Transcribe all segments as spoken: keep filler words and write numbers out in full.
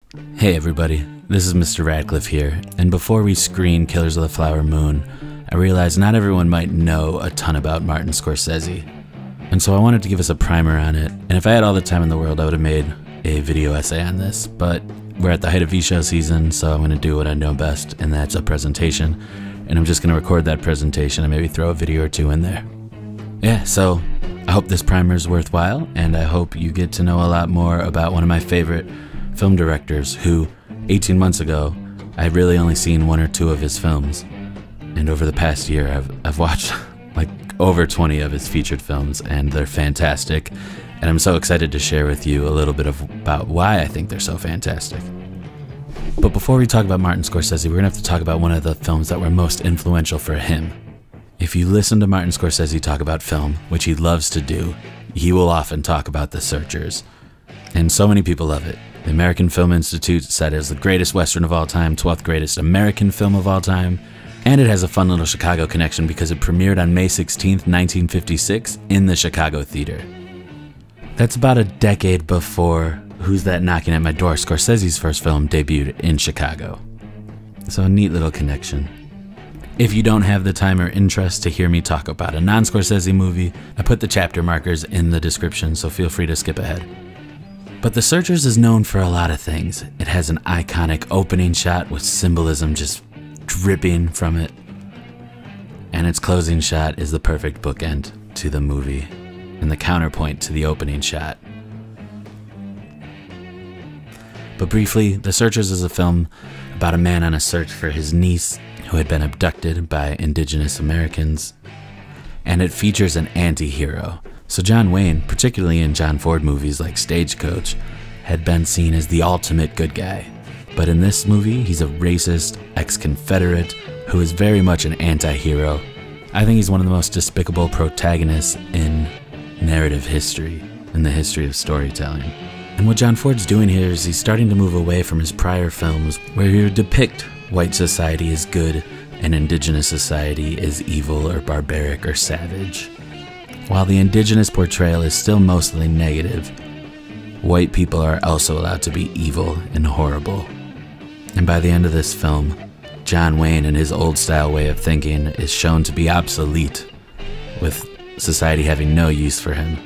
Hey everybody, this is Mister Radcliffe here, and before we screen Killers of the Flower Moon, I realized not everyone might know a ton about Martin Scorsese, and so I wanted to give us a primer on it, and if I had all the time in the world I would have made a video essay on this, but we're at the height of V-Show season, so I'm going to do what I know best, and that's a presentation, and I'm just going to record that presentation and maybe throw a video or two in there. Yeah, so I hope this primer is worthwhile, and I hope you get to know a lot more about one of my favorite film directors who, eighteen months ago, I had really only seen one or two of his films. And over the past year, I've, I've watched like over twenty of his featured films, and they're fantastic. And I'm so excited to share with you a little bit of about why I think they're so fantastic. But before we talk about Martin Scorsese, we're gonna have to talk about one of the films that were most influential for him. If you listen to Martin Scorsese talk about film, which he loves to do, he will often talk about The Searchers. And so many people love it. The American Film Institute said it is the greatest Western of all time, twelfth greatest American film of all time, and it has a fun little Chicago connection because it premiered on May sixteenth, nineteen fifty-six in the Chicago Theater. That's about a decade before Who's That Knocking at My Door, Scorsese's first film, debuted in Chicago. So a neat little connection. If you don't have the time or interest to hear me talk about a non-Scorsese movie, I put the chapter markers in the description, so feel free to skip ahead. But The Searchers is known for a lot of things. It has an iconic opening shot with symbolism just dripping from it. And its closing shot is the perfect bookend to the movie and the counterpoint to the opening shot. But briefly, The Searchers is a film about a man on a search for his niece who had been abducted by indigenous Americans. And it features an anti-hero. So John Wayne, particularly in John Ford movies like Stagecoach, had been seen as the ultimate good guy. But in this movie, he's a racist ex-Confederate who is very much an anti-hero. I think he's one of the most despicable protagonists in narrative history, in the history of storytelling. And what John Ford's doing here is he's starting to move away from his prior films where he would depict white society as good and indigenous society as evil or barbaric or savage. While the indigenous portrayal is still mostly negative, white people are also allowed to be evil and horrible. And by the end of this film, John Wayne and his old-style way of thinking is shown to be obsolete, with society having no use for him.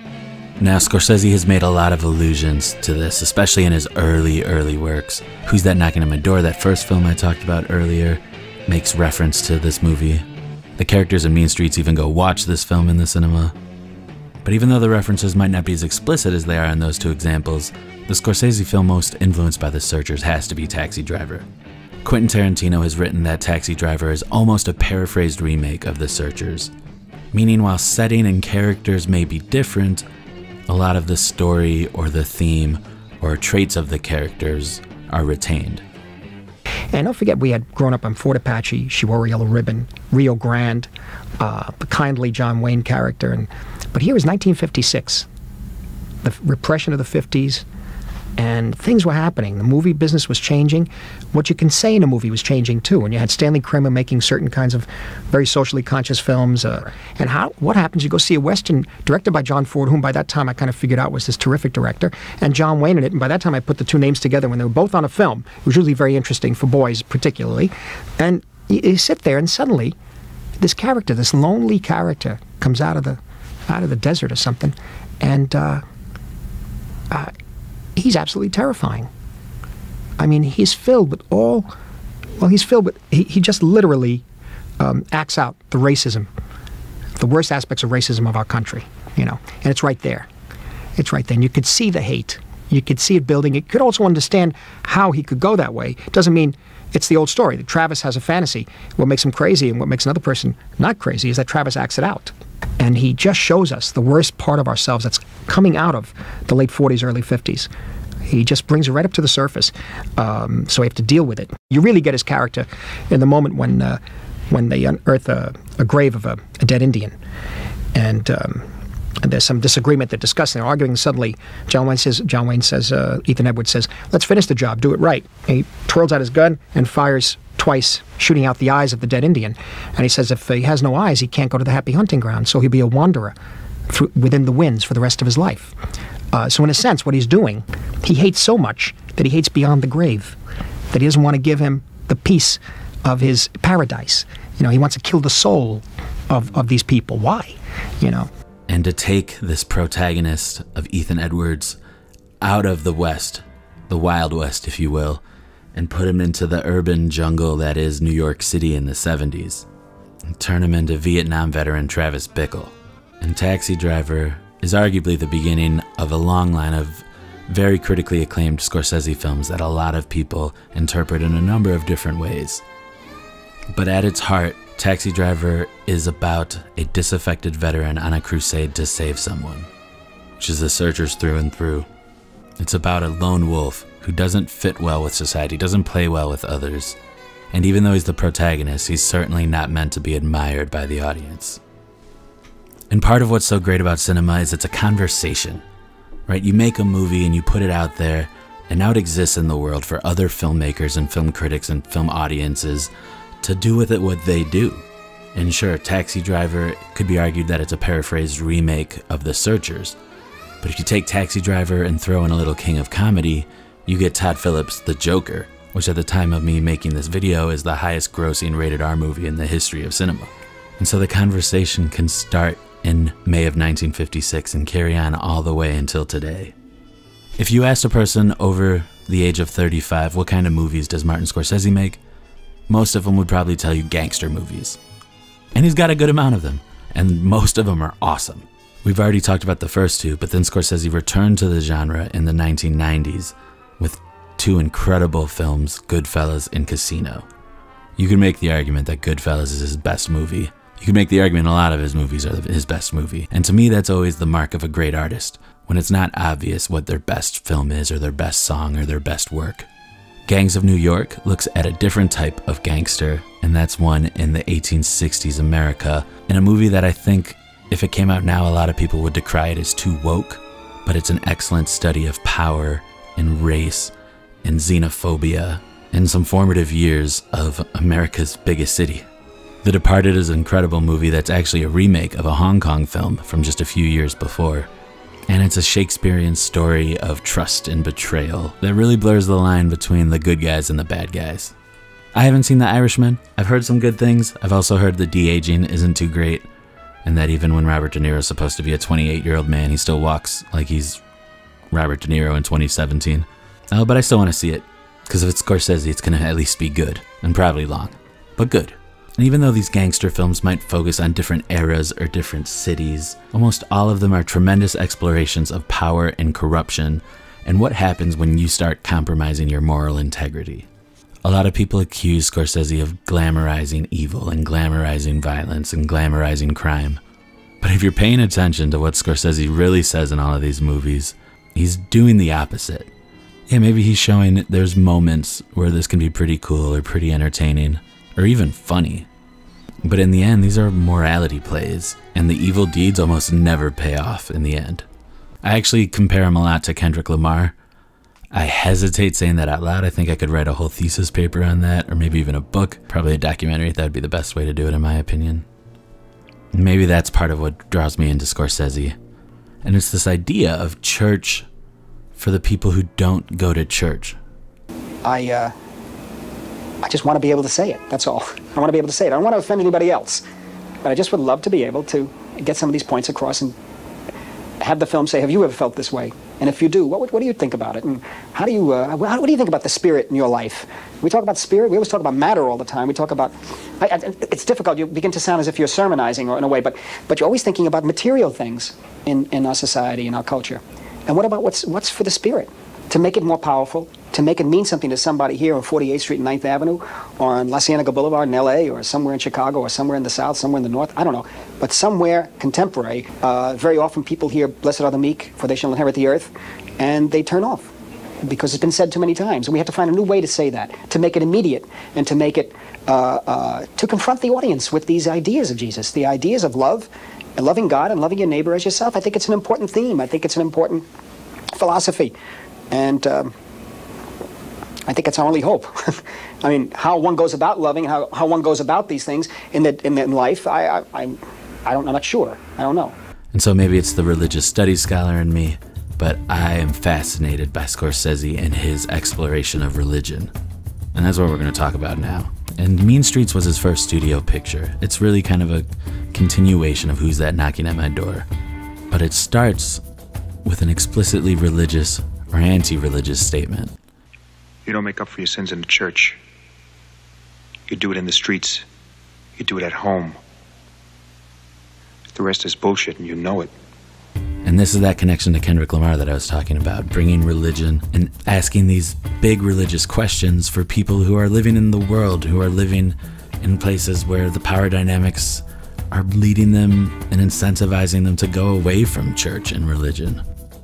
Now, Scorsese has made a lot of allusions to this, especially in his early, early works. Who's That Knocking at My Door, that first film I talked about earlier, makes reference to this movie. The characters in Mean Streets even go watch this film in the cinema. But even though the references might not be as explicit as they are in those two examples, the Scorsese film most influenced by The Searchers has to be Taxi Driver. Quentin Tarantino has written that Taxi Driver is almost a paraphrased remake of The Searchers, meaning while setting and characters may be different, a lot of the story or the theme or traits of the characters are retained. And don't forget, we had grown up on Fort Apache, She Wore a Yellow Ribbon, Rio Grande, uh, the kindly John Wayne character. And, but here was nineteen fifty-six, the repression of the fifties, and things were happening. The movie business was changing. What you can say in a movie was changing too. And you had Stanley Kramer making certain kinds of very socially conscious films. Uh, and how what happens? You go see a Western directed by John Ford, whom by that time I kind of figured out was this terrific director, and John Wayne in it. And by that time I put the two names together when they were both on a film. It was usually very interesting for boys particularly. And you, you sit there and suddenly this character, this lonely character, comes out of the out of the desert or something, and uh, uh, he's absolutely terrifying. I mean, he's filled with all, well, he's filled with, he, he just literally um, acts out the racism, the worst aspects of racism of our country, you know, and it's right there. It's right there. And you could see the hate. You could see it building. You could also understand how he could go that way. It doesn't mean it's the old story that Travis has a fantasy. What makes him crazy and what makes another person not crazy is that Travis acts it out. And he just shows us the worst part of ourselves that's coming out of the late forties, early fifties. He just brings it right up to the surface, um, so we have to deal with it. You really get his character in the moment when uh, when they unearth a, a grave of a, a dead Indian. And, um, and there's some disagreement, they're discussing, they're arguing. Suddenly, John Wayne says, John Wayne says, uh, Ethan Edwards says, let's finish the job, do it right. And he twirls out his gun and fires twice, shooting out the eyes of the dead Indian. And he says if he has no eyes, he can't go to the happy hunting ground, so he'll be a wanderer through, within the winds for the rest of his life. Uh, so in a sense, what he's doing, he hates so much that he hates beyond the grave, that he doesn't want to give him the peace of his paradise. You know, he wants to kill the soul of, of these people. Why? You know. And to take this protagonist of Ethan Edwards out of the West, the Wild West, if you will, and put him into the urban jungle that is New York City in the seventies, and turn him into Vietnam veteran Travis Bickle. And Taxi Driver is arguably the beginning of a long line of very critically acclaimed Scorsese films that a lot of people interpret in a number of different ways. But at its heart, Taxi Driver is about a disaffected veteran on a crusade to save someone, which is the Searchers through and through. It's about a lone wolf who doesn't fit well with society, doesn't play well with others, and even though he's the protagonist, he's certainly not meant to be admired by the audience. And part of what's so great about cinema is it's a conversation, right? You make a movie and you put it out there, and now it exists in the world for other filmmakers and film critics and film audiences to do with it what they do. And sure, Taxi Driver could be argued that it's a paraphrased remake of The Searchers, but if you take Taxi Driver and throw in a little king of comedy, you get Todd Phillips' The Joker, which at the time of me making this video is the highest grossing rated R movie in the history of cinema. And so the conversation can start in May of nineteen fifty-six and carry on all the way until today. If you asked a person over the age of thirty-five, what kind of movies does Martin Scorsese make? Most of them would probably tell you gangster movies. And he's got a good amount of them, and most of them are awesome. We've already talked about the first two, but then Scorsese returned to the genre in the nineteen nineties with two incredible films, Goodfellas and Casino. You could make the argument that Goodfellas is his best movie. You could make the argument a lot of his movies are his best movie. And to me, that's always the mark of a great artist, when it's not obvious what their best film is or their best song or their best work. Gangs of New York looks at a different type of gangster, and that's one in the eighteen sixties America, in a movie that I think, if it came out now, a lot of people would decry it as too woke, but it's an excellent study of power and race and xenophobia and some formative years of America's biggest city. The Departed is an incredible movie that's actually a remake of a Hong Kong film from just a few years before. And it's a Shakespearean story of trust and betrayal that really blurs the line between the good guys and the bad guys. I haven't seen The Irishman. I've heard some good things. I've also heard the de-aging isn't too great, and that even when Robert De Niro is supposed to be a twenty-eight-year-old man, he still walks like he's Robert De Niro in twenty seventeen. Oh, but I still want to see it, because if it's Scorsese, it's going to at least be good, and probably long, but good. And even though these gangster films might focus on different eras or different cities, almost all of them are tremendous explorations of power and corruption, and what happens when you start compromising your moral integrity. A lot of people accuse Scorsese of glamorizing evil and glamorizing violence and glamorizing crime. But if you're paying attention to what Scorsese really says in all of these movies, he's doing the opposite. Yeah, maybe he's showing there's moments where this can be pretty cool or pretty entertaining, or even funny. But in the end, these are morality plays, and the evil deeds almost never pay off in the end. I actually compare him a lot to Kendrick Lamar. I hesitate saying that out loud. I think I could write a whole thesis paper on that, or maybe even a book, probably a documentary. That would be the best way to do it in my opinion. Maybe that's part of what draws me into Scorsese. And it's this idea of church for the people who don't go to church. I, uh... I just want to be able to say it, that's all. I want to be able to say it. I don't want to offend anybody else. But I just would love to be able to get some of these points across and have the film say, have you ever felt this way? And if you do, what, what do you think about it? And how do you, uh, what, what do you think about the spirit in your life? We talk about spirit, we always talk about matter all the time. We talk about, I, I, it's difficult, you begin to sound as if you're sermonizing or in a way, but, but you're always thinking about material things in, in our society, in our culture. And what about what's, what's for the spirit? To make it more powerful, to make it mean something to somebody here on forty-eighth Street and ninth Avenue, or on La Cienega Boulevard in L A, or somewhere in Chicago, or somewhere in the South, somewhere in the North, I don't know. But somewhere contemporary, uh, very often people hear, blessed are the meek, for they shall inherit the earth, and they turn off, because it's been said too many times. And we have to find a new way to say that, to make it immediate, and to make it, uh, uh, to confront the audience with these ideas of Jesus, the ideas of love, and loving God and loving your neighbor as yourself. I think it's an important theme. I think it's an important philosophy. And um, I think it's our only hope. I mean, how one goes about loving, how, how one goes about these things in, the, in, the, in life, I, I, I, I don't, I'm not sure. I don't know. And so maybe it's the religious studies scholar in me, but I am fascinated by Scorsese and his exploration of religion. And that's what we're going to talk about now. And Mean Streets was his first studio picture. It's really kind of a continuation of Who's That Knocking at My Door. But it starts with an explicitly religious or anti-religious statement. You don't make up for your sins in the church. You do it in the streets. You do it at home. The rest is bullshit, and you know it. And this is that connection to Kendrick Lamar that I was talking about, bringing religion and asking these big religious questions for people who are living in the world, who are living in places where the power dynamics are leading them and incentivizing them to go away from church and religion.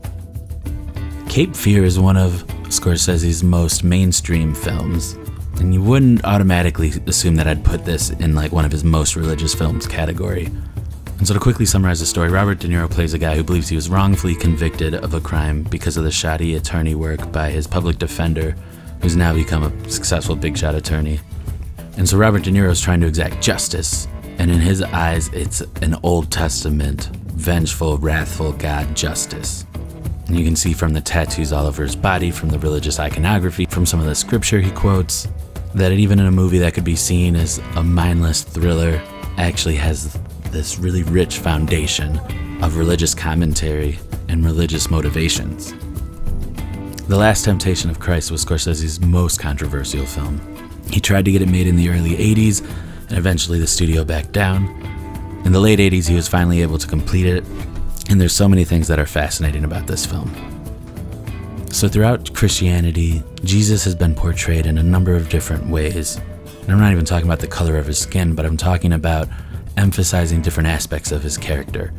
Cape Fear is one of Scorsese's most mainstream films, and you wouldn't automatically assume that I'd put this in like one of his most religious films category. And so to quickly summarize the story, Robert De Niro plays a guy who believes he was wrongfully convicted of a crime because of the shoddy attorney work by his public defender, who's now become a successful big shot attorney. And so Robert De Niro is trying to exact justice, and in his eyes, it's an Old Testament, vengeful, wrathful God justice. And you can see from the tattoos all over his body, from the religious iconography, from some of the scripture he quotes, that even in a movie that could be seen as a mindless thriller, actually has this really rich foundation of religious commentary and religious motivations. The Last Temptation of Christ was Scorsese's most controversial film. He tried to get it made in the early eighties, and eventually the studio backed down. In the late eighties, he was finally able to complete it, and there's so many things that are fascinating about this film. So throughout Christianity, Jesus has been portrayed in a number of different ways. And I'm not even talking about the color of his skin, but I'm talking about emphasizing different aspects of his character.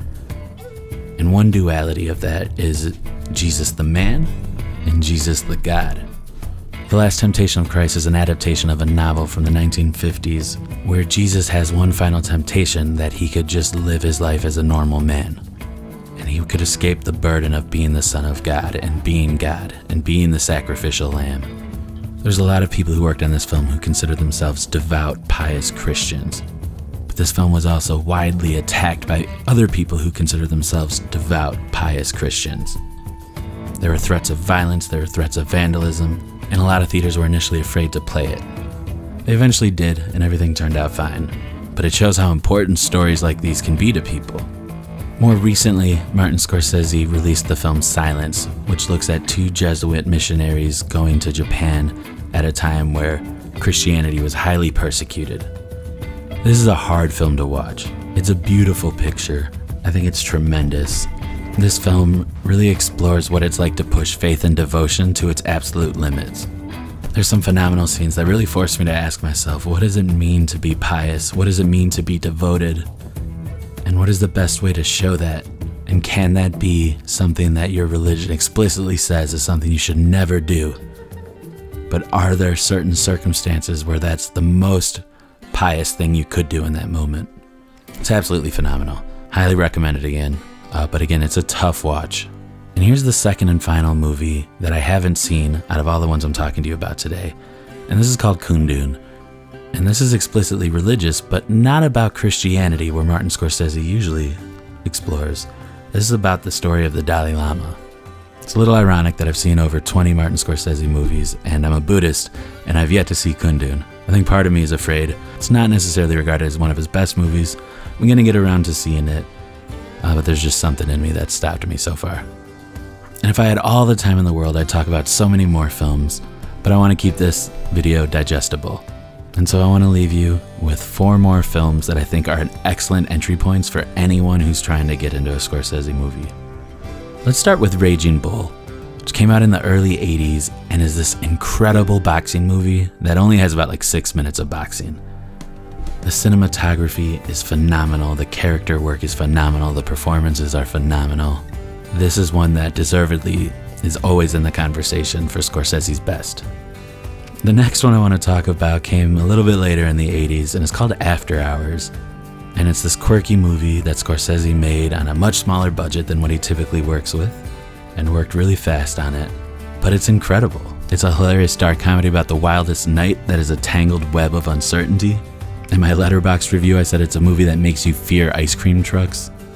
And one duality of that is Jesus the man and Jesus the God. The Last Temptation of Christ is an adaptation of a novel from the nineteen fifties where Jesus has one final temptation that he could just live his life as a normal man. And he could escape the burden of being the Son of God and being God and being the sacrificial lamb. There's a lot of people who worked on this film who consider themselves devout, pious Christians. But this film was also widely attacked by other people who consider themselves devout, pious Christians. There were threats of violence, there were threats of vandalism, and a lot of theaters were initially afraid to play it. They eventually did, and everything turned out fine. But it shows how important stories like these can be to people. More recently, Martin Scorsese released the film Silence, which looks at two Jesuit missionaries going to Japan at a time where Christianity was highly persecuted. This is a hard film to watch. It's a beautiful picture. I think it's tremendous. This film really explores what it's like to push faith and devotion to its absolute limits. There's some phenomenal scenes that really force me to ask myself, what does it mean to be pious? What does it mean to be devoted? And what is the best way to show that? And can that be something that your religion explicitly says is something you should never do? But are there certain circumstances where that's the most pious thing you could do in that moment? It's absolutely phenomenal. Highly recommend it again. Uh, but again, it's a tough watch. And here's the second and final movie that I haven't seen out of all the ones I'm talking to you about today. And this is called Kundun. And this is explicitly religious, but not about Christianity, where Martin Scorsese usually explores. This is about the story of the Dalai Lama. It's a little ironic that I've seen over twenty Martin Scorsese movies, and I'm a Buddhist, and I've yet to see Kundun. I think part of me is afraid it's not necessarily regarded as one of his best movies. I'm going to get around to seeing it, uh, but there's just something in me that stopped me so far. And if I had all the time in the world, I'd talk about so many more films, but I want to keep this video digestible. And so I want to leave you with four more films that I think are excellent entry points for anyone who's trying to get into a Scorsese movie. Let's start with Raging Bull, which came out in the early eighties and is this incredible boxing movie that only has about like six minutes of boxing. The cinematography is phenomenal, the character work is phenomenal, the performances are phenomenal. This is one that deservedly is always in the conversation for Scorsese's best. The next one I want to talk about came a little bit later in the eighties and it's called After Hours. And it's this quirky movie that Scorsese made on a much smaller budget than what he typically works with, and worked really fast on it. But it's incredible. It's a hilarious dark comedy about the wildest night that is a tangled web of uncertainty. In my Letterboxd review, I said it's a movie that makes you fear ice cream trucks.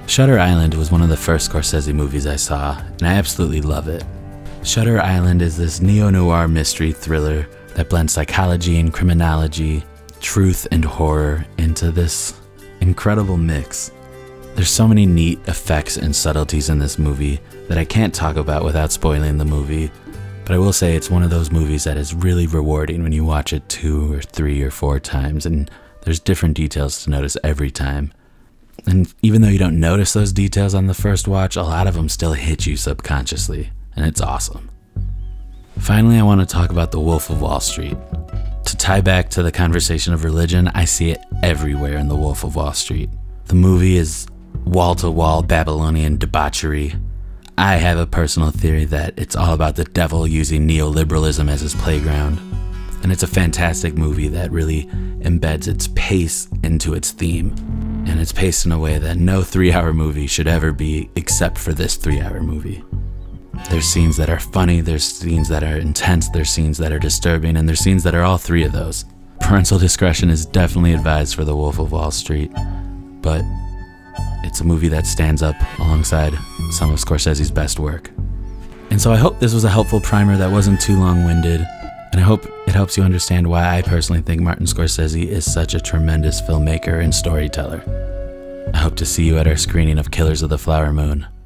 Shutter Island was one of the first Scorsese movies I saw, and I absolutely love it. Shutter Island is this neo-noir mystery thriller that blends psychology and criminology, truth and horror into this incredible mix. There's so many neat effects and subtleties in this movie that I can't talk about without spoiling the movie, but I will say it's one of those movies that is really rewarding when you watch it two or three or four times, and there's different details to notice every time. And even though you don't notice those details on the first watch, a lot of them still hit you subconsciously, and it's awesome. Finally, I want to talk about The Wolf of Wall Street. To tie back to the conversation of religion, I see it everywhere in The Wolf of Wall Street. The movie is wall-to-wall Babylonian debauchery. I have a personal theory that it's all about the devil using neoliberalism as his playground. And it's a fantastic movie that really embeds its pace into its theme. And it's paced in a way that no three-hour movie should ever be except for this three-hour movie. There's scenes that are funny, there's scenes that are intense, there's scenes that are disturbing, and there's scenes that are all three of those. Parental discretion is definitely advised for The Wolf of Wall Street, but it's a movie that stands up alongside some of Scorsese's best work. And so I hope this was a helpful primer that wasn't too long-winded, and I hope it helps you understand why I personally think Martin Scorsese is such a tremendous filmmaker and storyteller. I hope to see you at our screening of Killers of the Flower Moon.